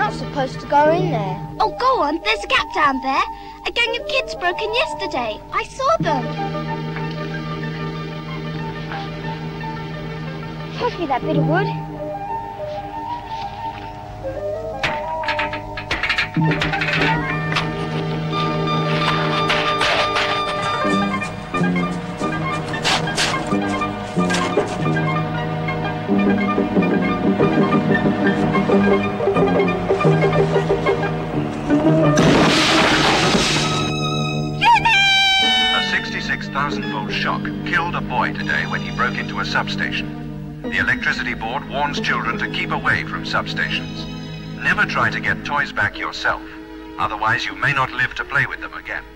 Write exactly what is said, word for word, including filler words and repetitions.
not supposed to go in there. Oh, go on. There's a gap down there. A gang of kids broke in yesterday. I saw them. Pass me that bit of wood. A sixty-six thousand volt shock killed a boy today when he broke into a substation. The electricity board warns children to keep away from substations. Never try to get toys back yourself, otherwise you may not live to play with them again.